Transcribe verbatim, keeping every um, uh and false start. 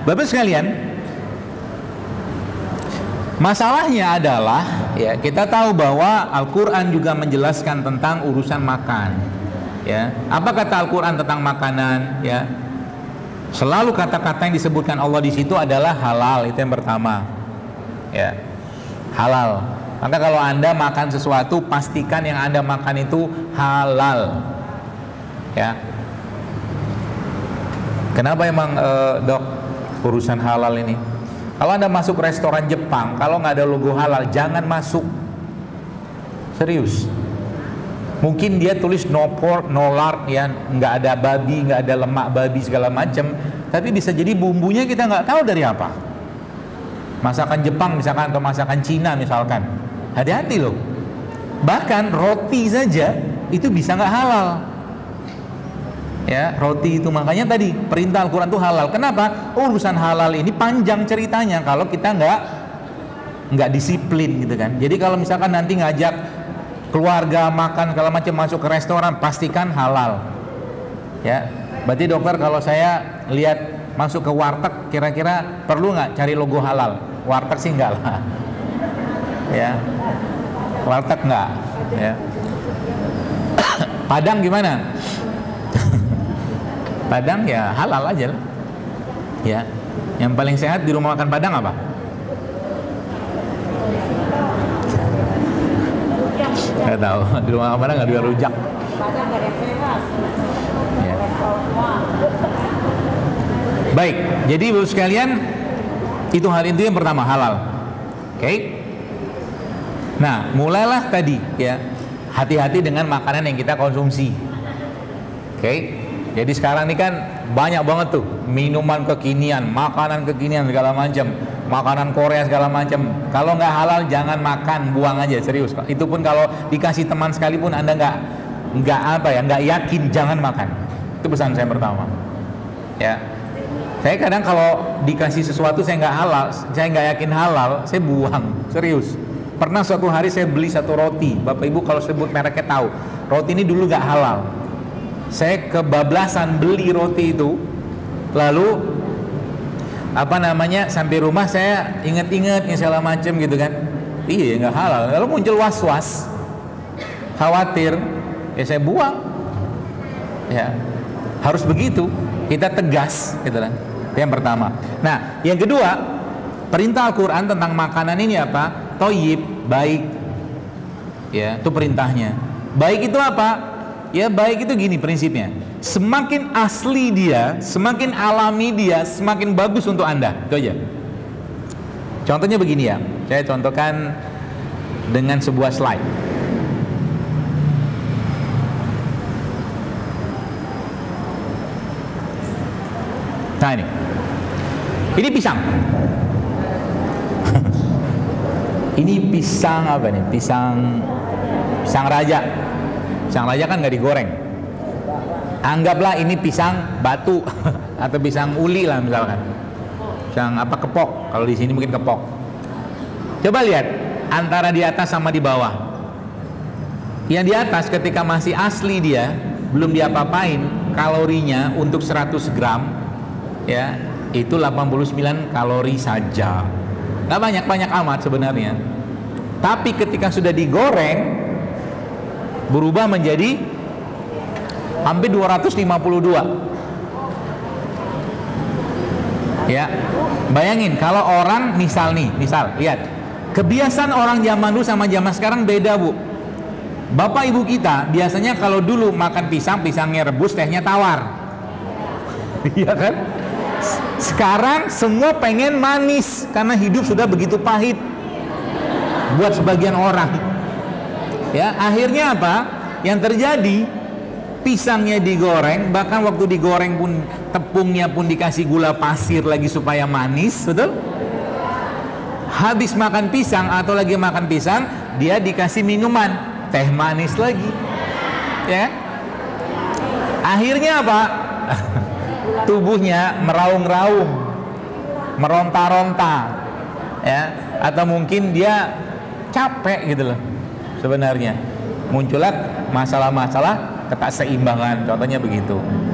Bapak sekalian, masalahnya adalah ya, kita tahu bahwa Al-Qur'an juga menjelaskan tentang urusan makan. Ya, apa kata Al-Qur'an tentang makanan? Ya, selalu kata-kata yang disebutkan Allah di situ adalah halal, itu yang pertama. Ya, halal. Maka kalau Anda makan sesuatu, pastikan yang Anda makan itu halal. Ya. Kenapa emang eh, dok urusan halal ini? Kalau Anda masuk restoran Jepang, kalau nggak ada logo halal, jangan masuk. Serius. Mungkin dia tulis no pork, no lard, ya, nggak ada babi, nggak ada lemak babi segala macam. Tapi bisa jadi bumbunya kita nggak tahu dari apa. Masakan Jepang misalkan atau masakan Cina misalkan. Hati-hati loh. Bahkan roti saja itu bisa nggak halal. Ya, roti itu makanya tadi perintah Al-Quran itu halal. Kenapa? Urusan halal ini panjang ceritanya kalau kita nggak nggak disiplin gitu kan. Jadi kalau misalkan nanti ngajak keluarga makan segala macam masuk ke restoran, pastikan halal. Ya, berarti dokter kalau saya lihat masuk ke warteg, kira-kira perlu nggak cari logo halal? Warteg sih enggak lah. Ya, warteg nggak. Ya. Padang gimana? Padang ya halal aja lah. Ya, yang paling sehat di rumah makan Padang apa? Nggak tahu, di rumah makan Padang nggak ada rujak. Ya. Baik, jadi ibu sekalian, itu hal itu yang pertama, halal. Oke. Okay? Nah, mulailah tadi ya, hati-hati dengan makanan yang kita konsumsi. Oke. Okay? Jadi sekarang ini kan banyak banget tuh minuman kekinian, makanan kekinian segala macam, makanan Korea segala macam. Kalau nggak halal jangan makan, buang aja, serius. Itu pun kalau dikasih teman sekalipun Anda nggak nggak apa ya, nggak yakin, jangan makan. Itu pesan saya pertama. Ya, saya kadang kalau dikasih sesuatu saya nggak halal, saya nggak yakin halal, saya buang, serius. Pernah suatu hari saya beli satu roti, Bapak Ibu kalau sebut mereknya tahu, roti ini dulu nggak halal. Saya kebablasan beli roti itu, lalu apa namanya sampai rumah saya inget-inget segala macam gitu kan, iya nggak halal. Lalu muncul was-was, khawatir, ya saya buang. Ya harus begitu, kita tegas, gitu kan. Itu yang pertama. Nah, yang kedua, perintah Al-Quran tentang makanan ini apa? Thayyib, baik. Ya, itu perintahnya. Baik itu apa? Ya baik itu gini prinsipnya, semakin asli dia, semakin alami dia, semakin bagus untuk Anda. Itu aja. Contohnya begini ya, saya contohkan dengan sebuah slide. Nah ini, ini pisang. Ini pisang apa nih? Pisang, pisang raja. Pisang raja kan nggak digoreng. Anggaplah ini pisang batu atau pisang uli lah misalkan. Pisang apa kepok? Kalau di sini mungkin kepok. Coba lihat antara di atas sama di bawah. Yang di atas ketika masih asli dia belum diapa-apain, kalorinya untuk seratus gram ya itu delapan puluh sembilan kalori saja. Nggak banyak-banyak amat sebenarnya. Tapi ketika sudah digoreng berubah menjadi hampir dua ratus lima puluh dua. Ya, bayangin kalau orang misal nih, misal lihat kebiasaan orang zaman dulu sama zaman sekarang beda bu. Bapak ibu kita biasanya kalau dulu makan pisang, pisangnya rebus, tehnya tawar. Iya kan? Sekarang semua pengen manis karena hidup sudah begitu pahit buat sebagian orang. Ya, akhirnya apa? Yang terjadi pisangnya digoreng, bahkan waktu digoreng pun tepungnya pun dikasih gula pasir lagi supaya manis, betul? Habis makan pisang atau lagi makan pisang, dia dikasih minuman, teh manis lagi. Ya. Akhirnya apa? Tubuhnya meraung-raung, meronta-ronta. Ya, atau mungkin dia capek gitu loh. Sebenarnya muncullah masalah-masalah keseimbangan, contohnya begitu.